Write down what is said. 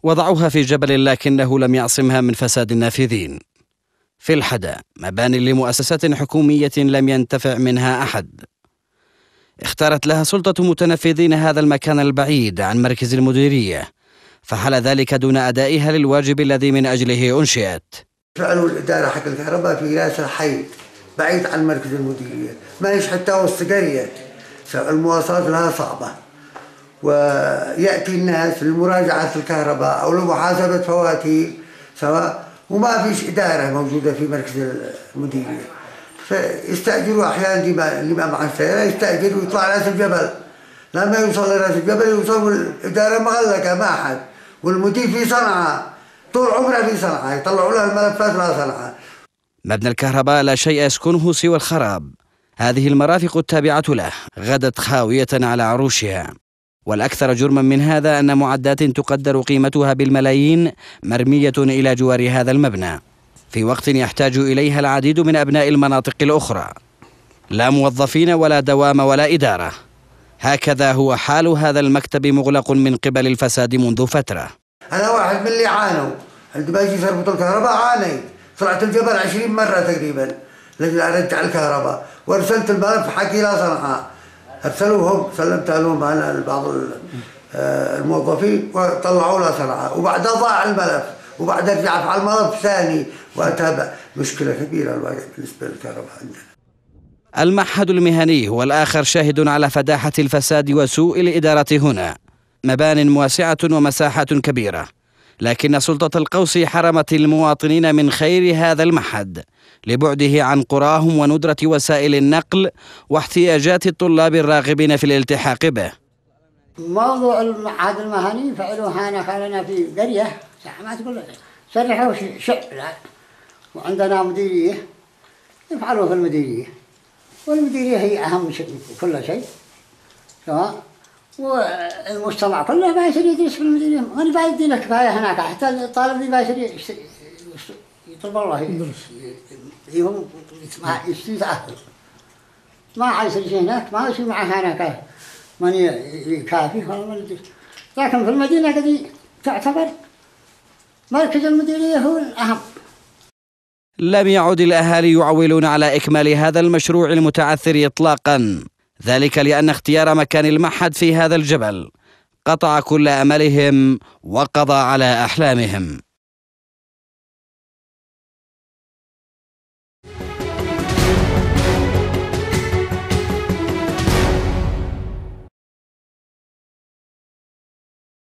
وضعوها في جبل لكنه لم يعصمها من فساد النافذين. في الحدا مباني لمؤسسات حكومية لم ينتفع منها أحد. اختارت لها سلطة متنفذين هذا المكان البعيد عن مركز المديرية، فحل ذلك دون أدائها للواجب الذي من أجله أنشئت. فعلوا الإدارة حق الكهرباء في راس الحي بعيد عن مركز المديرية، ما هيش حتى وسط قرية، المواصلات لها صعبة، ويأتي الناس لمراجعة الكهرباء أو لمحاسبة فواتير سواء، وما فيش إدارة موجودة في مركز المديرية، فيستأجروا أحيانا اللي ما مع السيارة يستأجر ويطلع راس الجبل. لما يوصل لراس الجبل يوصل الإدارة مغلقة ما أحد، والمدير في صنعاء طول عمره في صنعاء، يطلعوا لها الملفات لها صنعاء. مبنى الكهرباء لا شيء يسكنه سوى الخراب. هذه المرافق التابعة له غدت خاوية على عروشها. والأكثر جرما من هذا أن معدات تقدر قيمتها بالملايين مرمية إلى جوار هذا المبنى في وقت يحتاج إليها العديد من أبناء المناطق الأخرى. لا موظفين ولا دوام ولا إدارة. هكذا هو حال هذا المكتب مغلق من قبل الفساد منذ فترة. أنا واحد من اللي عانوا عندما يجي يربط الكهرباء، عانيت، طلعت الجبل 20 مرة تقريبا لأجل أرجع الكهرباء، وارسلت الملف حقي إلى صنعاء، أرسلوهم سلمتها لهم أنا بعض الموظفين وطلعوا لها صنعاء، وبعدها ضاع الملف، وبعدها رجع على الملف ثاني، وأتابع مشكلة كبيرة بالنسبة للكهرباء عندنا. المعهد المهني هو الآخر شاهد على فداحة الفساد وسوء الإدارة هنا. مبان واسعة ومساحات كبيرة، لكن سلطة القوس حرمت المواطنين من خير هذا المعهد لبعده عن قراهم وندرة وسائل النقل واحتياجات الطلاب الراغبين في الالتحاق به. موضوع المعهد المهني فعلوها هنا خلنا في قرية ما تقول سرحوا شعب، وعندنا مديرية يفعلوا في المديرية، والمديرية هي أهم شيء كل شيء سواء، والمجتمع كله بايصير يدرس في المديرية، أنا بايدي لك كفاية هناك، حتى الطالب اللي بايصير يطلب الله يهم يستأهل، ما عايصير شيء هناك، ما يصير معه هناك ماني كافي ولا ما ندري. لكن في المدينة قد تعتبر مركز المديرية هو الأهم. لم يعد الأهالي يعولون على إكمال هذا المشروع المتعثر إطلاقا، ذلك لأن اختيار مكان المعهد في هذا الجبل قطع كل أملهم وقضى على أحلامهم.